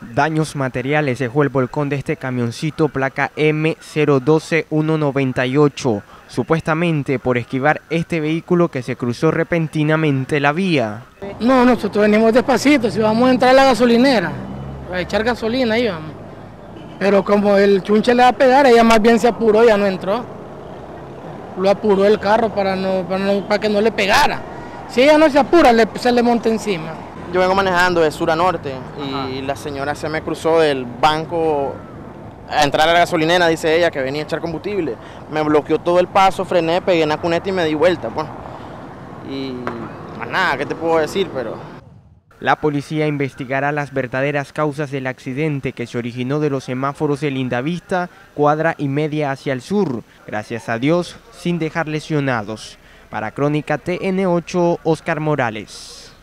Daños materiales dejó el volcón de este camioncito placa M012198, supuestamente por esquivar este vehículo que se cruzó repentinamente la vía. No, nosotros venimos despacito, si vamos a entrar a la gasolinera, a echar gasolina íbamos. Pero como el chunche le va a pegar, ella más bien se apuró, ya no entró. Lo apuró el carro para que no le pegara. Si ella no se apura, se le monta encima. Yo vengo manejando de sur a norte y la señora se me cruzó del banco a entrar a la gasolinera, dice ella, que venía a echar combustible. Me bloqueó todo el paso, frené, pegué en la cuneta y me di vuelta, pues. Y más nada, ¿qué te puedo decir? Pero la policía investigará las verdaderas causas del accidente que se originó de los semáforos de Lindavista, cuadra y media hacia el sur, gracias a Dios, sin dejar lesionados. Para Crónica TN8, Oscar Morales.